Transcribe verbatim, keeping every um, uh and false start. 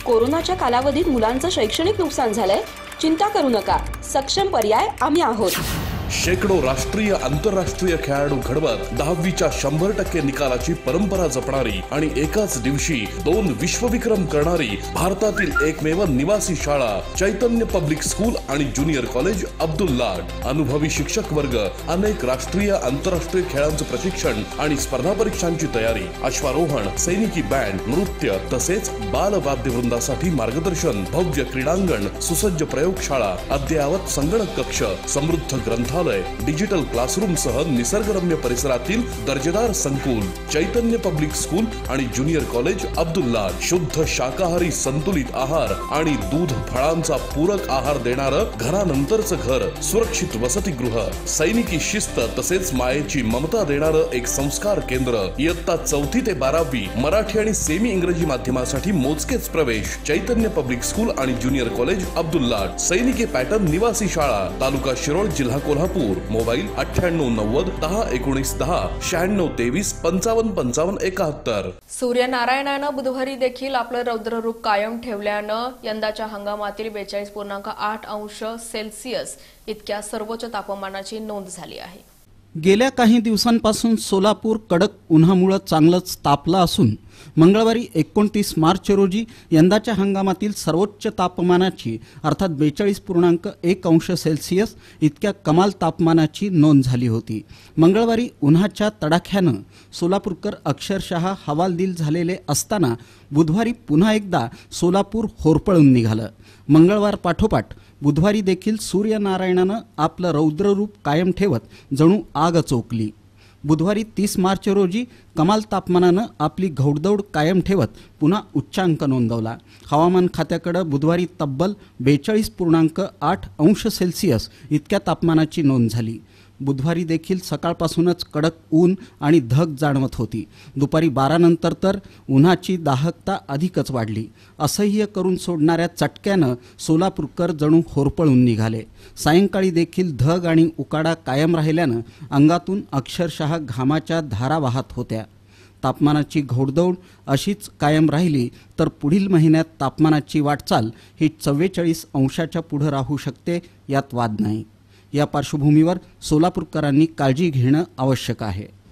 कोरोनाच्या कालावधीत मुलांचं शैक्षणिक नुकसान झालंय? चिंता करू नका, सक्षम पर्याय आम्ही आहोत। शेकडो राष्ट्रीय आंतरराष्ट्रीय खेळाडू घडवत दहावीच्या शंभर टक्के निकालाची परंपरा जपणारी आणि एकाच दिवशी दोन विश्वविक्रम करणारी भारतातील एकमेव निवासी शाळा चैतन्य पब्लिक स्कूल आणि ज्युनियर कॉलेज अब्दुल्लाट। अनुभवी शिक्षक वर्ग, अनेक राष्ट्रीय आंतरराष्ट्रीय खेळांचं प्रशिक्षण आणि स्पर्धा परीक्षांची तयारी, अश्वारोहण, सैनिकी बँड, नृत्य तसेच बाल वाद्यवृंदासाठी मार्गदर्शन, भव्य क्रीडांगण, सुसज्ज प्रयोगशाळा, अद्ययावत संगणक कक्ष, समृद्ध ग्रंथालय, डिजिटल क्लासरूम सह निसर्गरम्य परिसरातील दर्जेदार संकुल चैतन्य पब्लिक स्कूल आणि ज्युनियर कॉलेज अब्दुल्ला। शुद्ध शाकाहारी संतुलित आहार आणि दूध फळांचा पूरक आहार देणारं घरानंतरचं घर, सुरक्षित वसतिगृह, सैनिकी शिस्त तसेच मायेची ममता देणारं एक संस्कार केंद्र। इयत्ता चौथी ते बारावी मराठी आणि सेमी इंग्रजी माध्यमासाठी मोजकेच प्रवेश चैतन्य पब्लिक स्कूल आणि ज्युनियर कॉलेज अब्दुल्ला। सैनिकी पॅटर्न निवासी शाळा, तालुका शिरोळ, जिल्हा कोल्हापूर। मोबाईल अठ्ठ्याण्णव नव्वद दहा एकोणीस दहा शहाण्णव तेवीस पंचावन्न पंचावन्न एकाहत्तर। सूर्यनारायणानं बुधवारी देखील आपलं रौद्ररूप कायम ठेवल्यानं यंदाच्या हंगामातील बेचाळीस पूर्णांक आठ अंश सेल्सिअस इतक्या सर्वोच्च तापमानाची नोंद झाली आहे। गेल्या काही दिवसांपासून सोलापूर कडक उन्हामुळे चांगलंच तापलं असून मंगळवारी एकोणतीस मार्च रोजी यंदाच्या हंगामातील सर्वोच्च तापमानाची अर्थात बेचाळीस पूर्णांक एक अंश सेल्सिअस इतक्या कमाल तापमानाची नोंद झाली होती। मंगळवारी उन्हाच्या तडाख्यानं सोलापूरकर अक्षरशः हवालदिल झालेले असताना बुधवारी पुन्हा एकदा सोलापूर होरपळून निघालं। मंगळवार पाठोपाठ बुधवारी देखील सूर्यनारायणानं आपलं रौद्ररूप कायम ठेवत जणू आग चोखली। बुधवारी तीस मार्च रोजी कमाल तापमानानं आपली घौडदौड कायम ठेवत पुन्हा उच्चांक नोंदवला। हवामान खात्याकडे बुधवारी तब्बल बेचाळीस पूर्णांक आठ अंश सेल्सिअस इतक्या तापमानाची नोंद झाली। बुधवारी देखील सकाळपासूनच कडक ऊन आणि धग जाणवत होती। दुपारी बारा नंतर तर उन्हाची दाहकता अधिकच वाढली। असह्य करून सोडणाऱ्या चटक्यानं सोलापूरकर जणू होरपळून निघाले। सायंकाळी देखील धग आणि उकाडा कायम राहिल्यानं अंगातून अक्षरशः घामाच्या धारा वाहत होत्या। तापमानाची घोडदौड अशीच कायम राहिली तर पुढील महिन्यात तापमानाची वाटचाल ही चव्वेचाळीस अंशाच्या पुढे राहू शकते, यात वाद नाही। या पार्श्वभूमीवर सोलापूरकरांनी काळजी घेणं आवश्यक आहे।